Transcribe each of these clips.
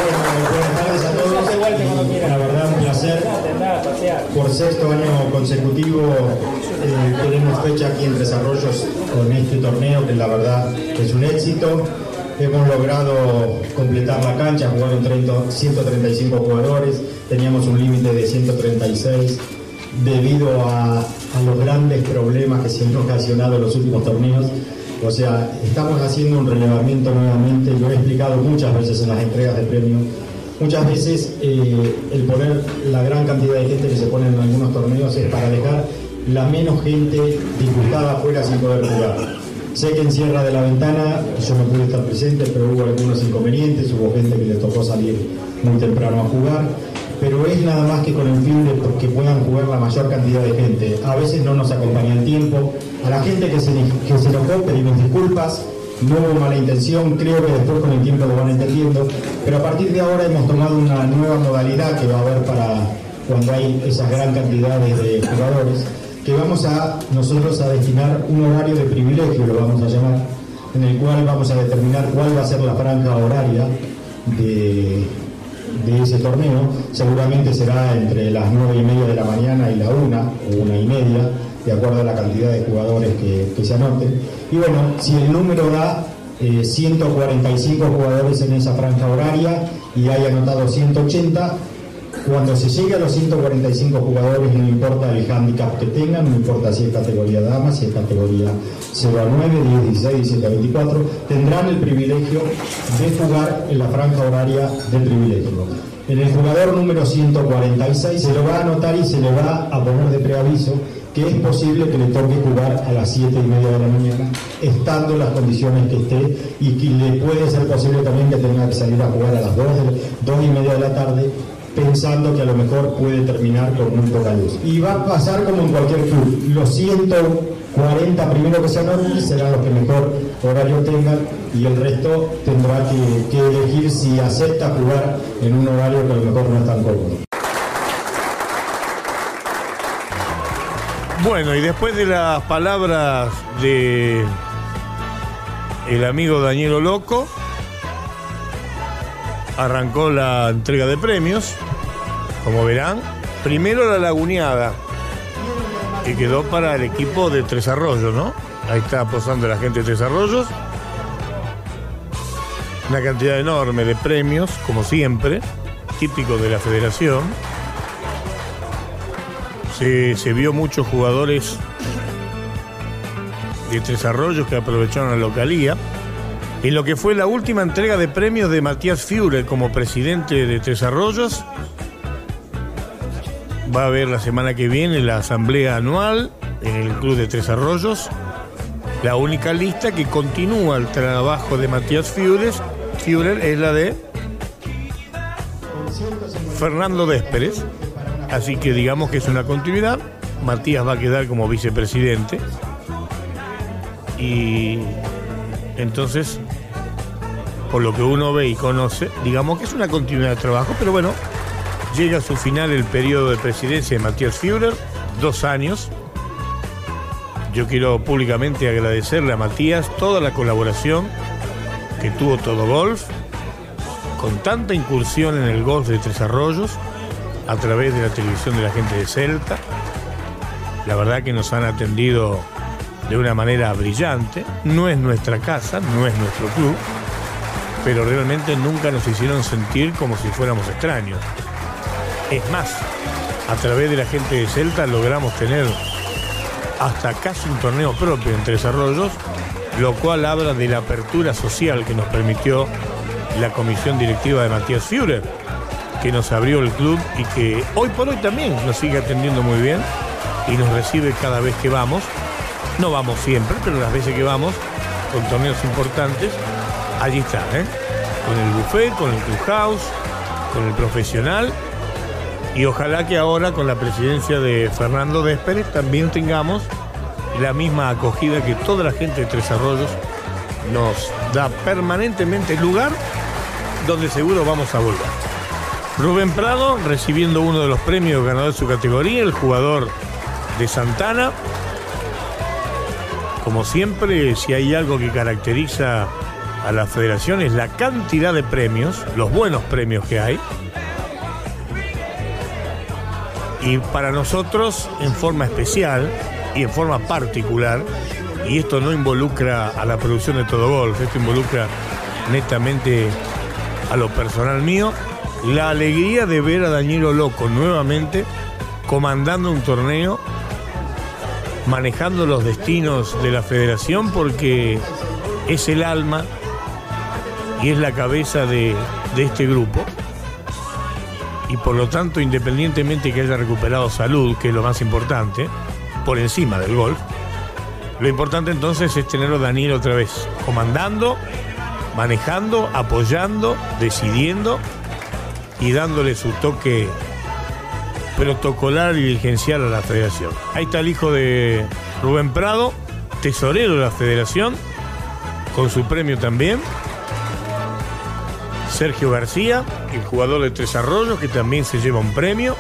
buenas tardes a todos. La verdad, un placer. Por sexto año consecutivo tenemos fecha aquí en Tres Arroyos con este torneo, que la verdad es un éxito. Hemos logrado completar la cancha, jugaron 135 jugadores, teníamos un límite de 136 debido a los grandes problemas que se han ocasionado en los últimos torneos. O sea, estamos haciendo un relevamiento nuevamente, lo he explicado muchas veces en las entregas de premios. Muchas veces el poner la gran cantidad de gente que se pone en algunos torneos es para dejar la menos gente disgustada afuera sin poder jugar. Sé que en Sierra de la Ventana yo no pude estar presente, pero hubo algunos inconvenientes, hubo gente que le tocó salir muy temprano a jugar, pero es nada más que con el fin de que puedan jugar la mayor cantidad de gente. A veces no nos acompaña el tiempo. A la gente que se enojó pedimos disculpas, no hubo mala intención, creo que después con el tiempo lo van entendiendo, pero a partir de ahora hemos tomado una nueva modalidad que va a haber para cuando hay esas gran cantidades de jugadores, que vamos a nosotros a destinar un horario de privilegio, lo vamos a llamar, en el cual vamos a determinar cuál va a ser la franja horaria de ese torneo. Seguramente será entre las 9:30 de la mañana y la 1 o 1:30, de acuerdo a la cantidad de jugadores que se anoten. Y bueno, si el número da 145 jugadores en esa franja horaria y hay anotado 180, cuando se llegue a los 145 jugadores, no importa el handicap que tengan, no importa si es categoría dama, si es categoría 0 a 9, 10, 16, 17 a 24, tendrán el privilegio de jugar en la franja horaria de privilegio. En el jugador número 146 se lo va a anotar y se le va a poner de preaviso que es posible que le toque jugar a las 7:30 de la mañana, estando en las condiciones que esté, y que le puede ser posible también que tenga que salir a jugar a las 2:30 de la tarde, pensando que a lo mejor puede terminar con muy poca luz. Y va a pasar como en cualquier club, los 140 primeros que se anoten serán los que mejor horario tengan, y el resto tendrá que elegir si acepta jugar en un horario que a lo mejor no es tan cómodo. Bueno, y después de las palabras de el amigo Danielo Loco, arrancó la entrega de premios. Como verán, primero la laguneada, que quedó para el equipo de Tres Arroyos, ¿no? Ahí está posando la gente de Tres Arroyos. Una cantidad enorme de premios, como siempre, típico de la federación. Se vio muchos jugadores de Tres Arroyos que aprovecharon la localía. En lo que fue la última entrega de premios de Matías Führer como presidente de Tres Arroyos, va a haber la semana que viene la asamblea anual en el Club de Tres Arroyos. La única lista que continúa el trabajo de Matías Führer es la de Fernando Désperes. Así que digamos que es una continuidad. Matías va a quedar como vicepresidente. Y entonces, por lo que uno ve y conoce, digamos que es una continuidad de trabajo. Pero bueno, llega a su final el periodo de presidencia de Matías Führer, 2 años. Yo quiero públicamente agradecerle a Matías toda la colaboración que tuvo Todo Golf, con tanta incursión en el golf de Tres Arroyos, a través de la televisión de la gente de Celta. La verdad que nos han atendido de una manera brillante. No es nuestra casa, no es nuestro club, pero realmente nunca nos hicieron sentir como si fuéramos extraños. Es más, a través de la gente de Celta logramos tener hasta casi un torneo propio en Tres Arroyos, lo cual habla de la apertura social que nos permitió la comisión directiva de Matías Führer, que nos abrió el club y que hoy por hoy también nos sigue atendiendo muy bien y nos recibe cada vez que vamos. No vamos siempre, pero las veces que vamos con torneos importantes, allí está, con el buffet, con el clubhouse, con el profesional, y ojalá que ahora con la presidencia de Fernando Désperes también tengamos la misma acogida que toda la gente de Tres Arroyos nos da permanentemente, lugar donde seguro vamos a volver. Rubén Prado recibiendo uno de los premios ganador de su categoría, el jugador de Santana. Como siempre, si hay algo que caracteriza a la federación es la cantidad de premios, los buenos premios que hay. Y para nosotros, en forma especial y en forma particular, y esto no involucra a la producción de Todo Golf, esto involucra netamente a lo personal mío, la alegría de ver a Danielo Loco nuevamente comandando un torneo, manejando los destinos de la federación, porque es el alma y es la cabeza de este grupo. Y por lo tanto, independientemente que haya recuperado salud, que es lo más importante, por encima del golf, lo importante entonces es tenerlo a Daniel otra vez, comandando, manejando, apoyando, decidiendo y dándole su toque protocolar y dirigencial a la federación. Ahí está el hijo de Rubén Prado, tesorero de la federación, con su premio también. Sergio García, el jugador de Tres Arroyos, que también se lleva un premio.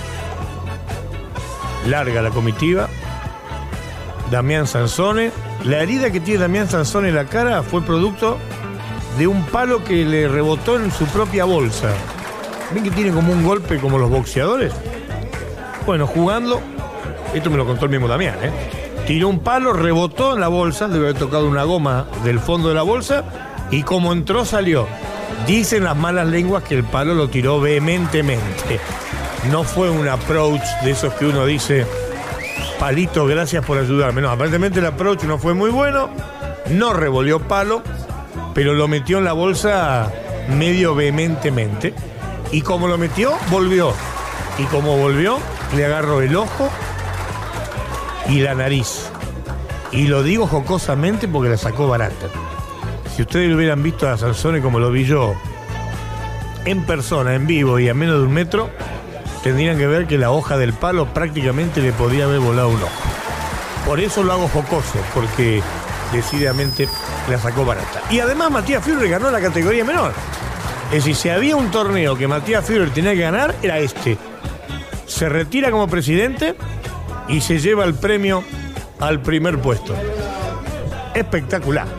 Larga la comitiva. Damián Sansone. La herida que tiene Damián Sansone en la cara fue producto de un palo que le rebotó en su propia bolsa. ¿Ven que tiene como un golpe como los boxeadores? Bueno, jugando, esto me lo contó el mismo Damián, tiró un palo, rebotó en la bolsa, debe haber tocado una goma del fondo de la bolsa, y como entró, salió. Dicen las malas lenguas que el palo lo tiró vehementemente. No fue un approach de esos que uno dice, palito, gracias por ayudarme. No, aparentemente el approach no fue muy bueno, no revolvió palo, pero lo metió en la bolsa medio vehementemente. Y como lo metió, volvió. Y como volvió, le agarró el ojo y la nariz. Y lo digo jocosamente porque la sacó barata. Si ustedes lo hubieran visto a Sansone como lo vi yo, en persona, en vivo y a menos de 1 metro, tendrían que ver que la hoja del palo prácticamente le podía haber volado un ojo. Por eso lo hago jocoso, porque decididamente la sacó barata. Y además Matías Führer ganó la categoría menor. Es decir, si había un torneo que Matías Führer tenía que ganar, era este. Se retira como presidente y se lleva el premio al primer puesto. Espectacular.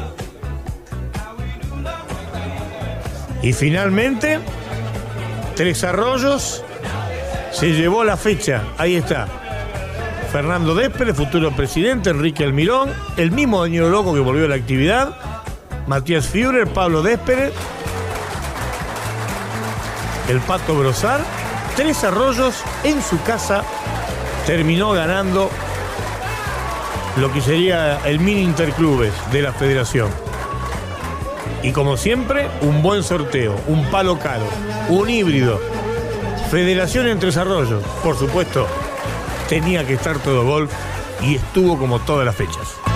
Y finalmente, Tres Arroyos se llevó la fecha. Ahí está. Fernando Déspere, futuro presidente, Enrique Almirón, el mismo Danielo Loco que volvió a la actividad, Matías Führer, Pablo Déspere, el Pato Brosar. Tres Arroyos en su casa terminó ganando lo que sería el mini interclubes de la federación. Y como siempre, un buen sorteo, un palo caro, un híbrido. Federación en Tres Arroyos, por supuesto, tenía que estar Todo Golf y estuvo como todas las fechas.